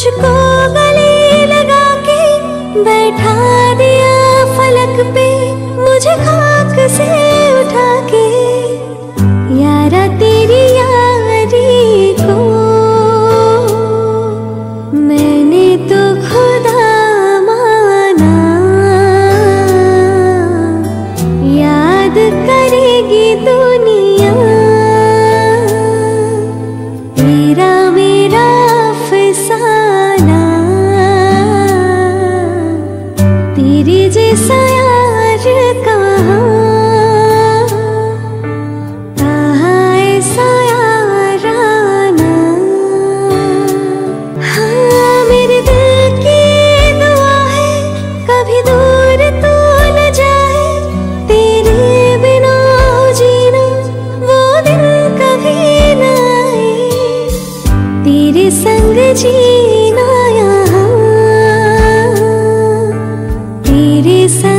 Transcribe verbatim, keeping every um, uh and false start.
मुझको गले लगा के बैठा दिया फलक पे, मुझे खाक से उठा के। यारा तेरी यारी को मैंने तो खुदा माना, याद करेगी दुनिया तेरा मेरा अफसाना। तेरे जैसा यार कहाँ, कहाँ ऐसा याराना। हाँ मेरे दिल की दुआ है कभी दूर तू न जाए, तेरे बिना जीना वो दिन कभी न आए। तेरे संग जीना यहाँ, तेरे संग